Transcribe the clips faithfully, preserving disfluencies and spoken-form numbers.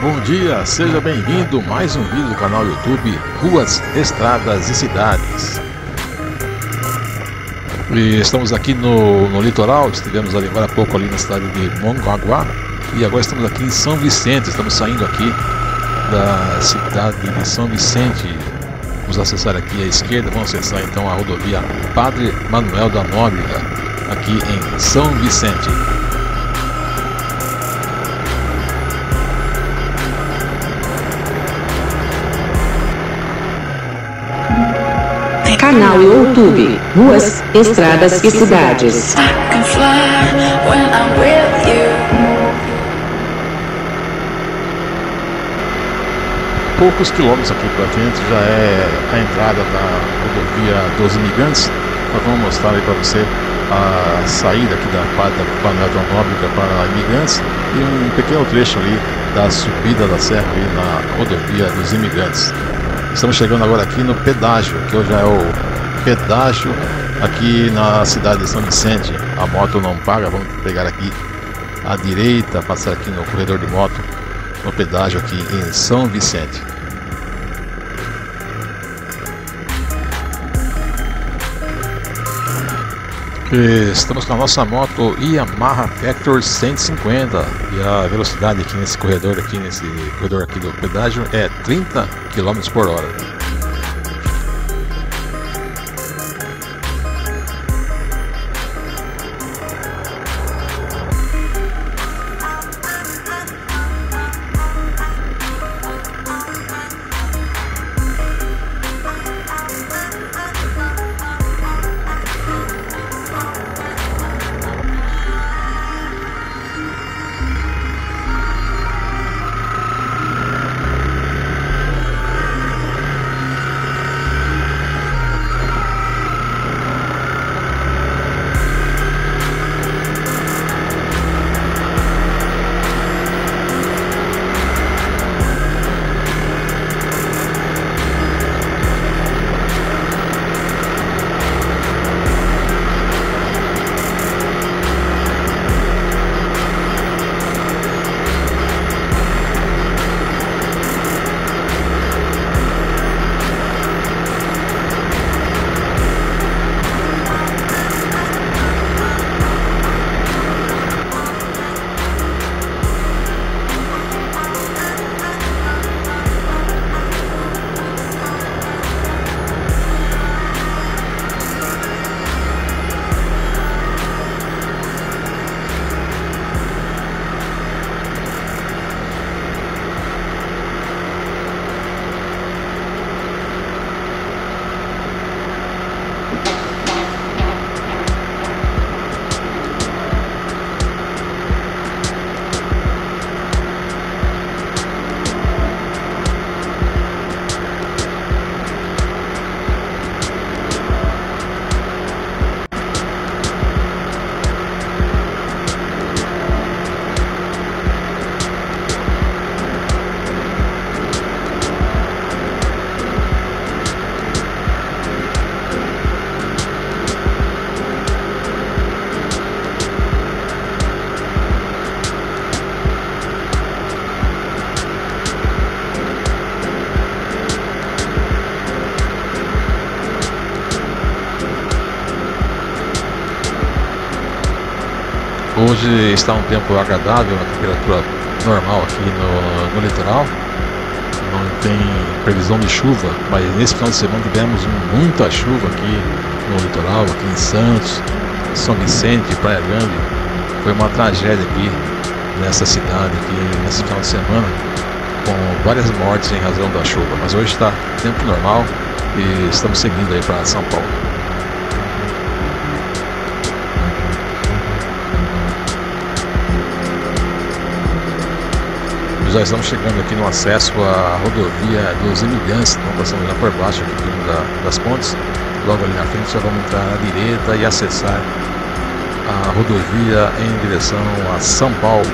Bom dia, seja bem-vindo a mais um vídeo do canal YouTube Ruas, Estradas e Cidades. E estamos aqui no, no litoral, estivemos ali agora há pouco ali na cidade de Mongaguá e agora estamos aqui em São Vicente, estamos saindo aqui da cidade de São Vicente. Vamos acessar aqui à esquerda, vamos acessar então a rodovia Padre Manuel da Nóbrega, aqui em São Vicente. Canal YouTube, Ruas, Estradas e Cidades. Poucos quilômetros aqui para frente já é a entrada da rodovia dos Imigrantes. Nós vamos mostrar aí para você a saída aqui da Padre Manuel da Nóbrega para Imigrantes e um pequeno trecho ali da subida da serra ali na rodovia dos Imigrantes. Estamos chegando agora aqui no pedágio, que hoje é o pedágio aqui na cidade de São Vicente. A moto não paga, vamos pegar aqui à direita, passar aqui no corredor de moto, no pedágio aqui em São Vicente. Estamos com a nossa moto Yamaha Factor cento e cinquenta e a velocidade aqui nesse corredor aqui nesse corredor aqui do pedágio é trinta quilômetros por hora. Hoje está um tempo agradável, uma temperatura normal aqui no, no litoral. Não tem previsão de chuva, mas nesse final de semana tivemos muita chuva aqui no litoral, aqui em Santos, São Vicente, Praia Grande. Foi uma tragédia aqui nessa cidade, aqui nesse final de semana, com várias mortes em razão da chuva. Mas hoje está tempo normal e estamos seguindo aí para São Paulo. Já estamos chegando aqui no acesso à rodovia dos Imigrantes, então passando já por baixo aqui da, das pontes. Logo ali na frente já vamos entrar à direita e acessar a rodovia em direção a São Paulo.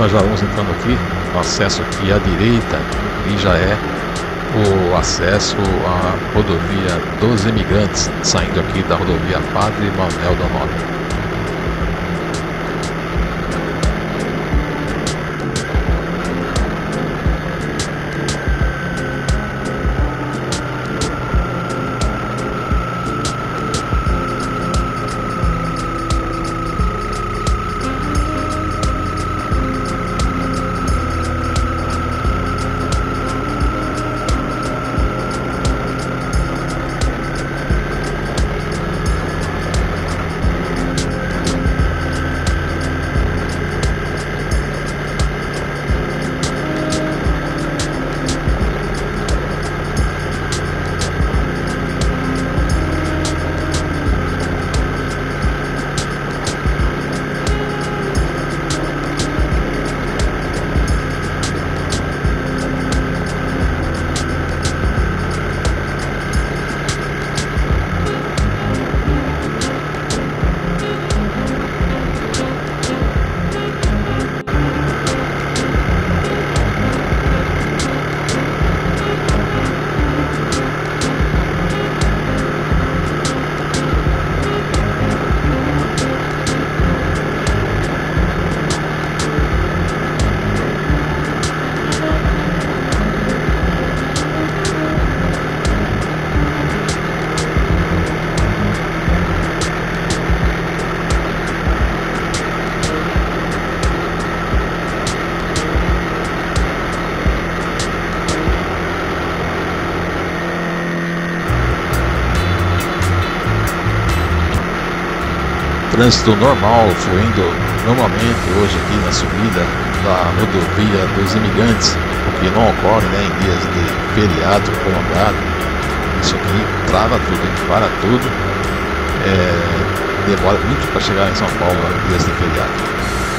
nós já vamos entrando aqui, o acesso aqui à direita e já é o acesso à rodovia dos Imigrantes, saindo aqui da rodovia Padre Manuel da Nóbrega. Trânsito normal, fluindo normalmente hoje aqui na subida da rodovia dos Imigrantes, o que não ocorre, né, em dias de feriado prolongado. Isso aqui trava tudo, para tudo, é, demora muito para chegar em São Paulo em dias de feriado.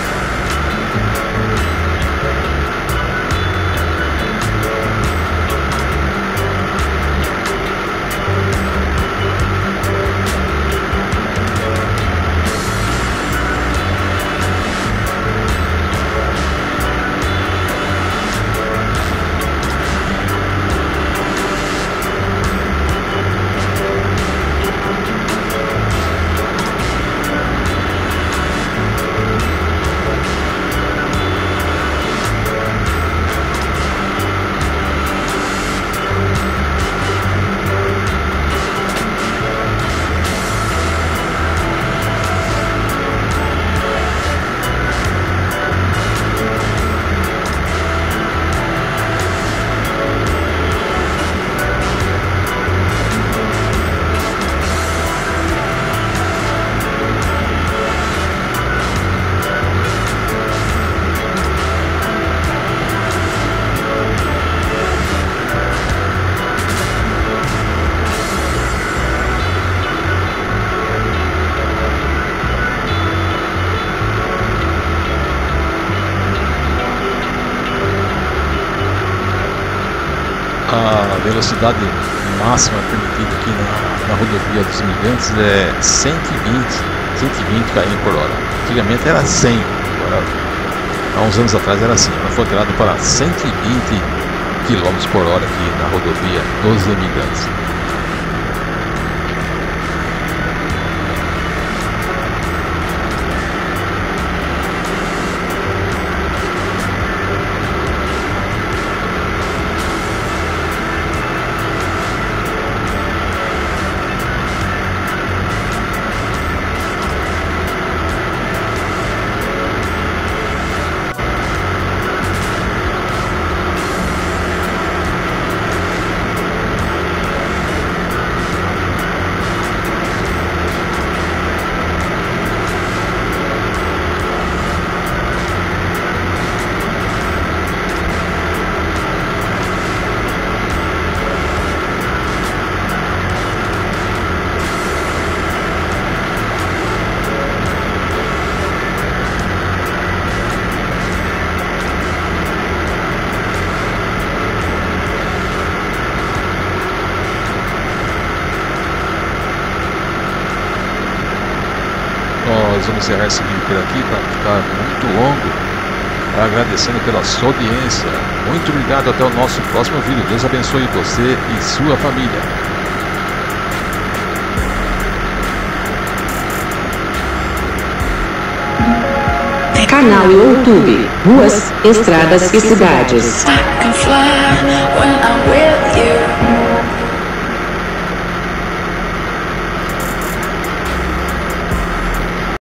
A velocidade máxima permitida aqui na, na rodovia dos Imigrantes é cento e vinte quilômetros por hora. Antigamente era cem, agora, há uns anos atrás era assim, ela foi alterada para cento e vinte quilômetros por hora aqui na rodovia dos Imigrantes. Nós vamos encerrar esse vídeo por aqui para ficar muito longo. agradecendo pela sua audiência. Muito obrigado, até o nosso próximo vídeo. Deus abençoe você e sua família. Canal YouTube, Ruas, Estradas e Cidades. I can fly when I'm with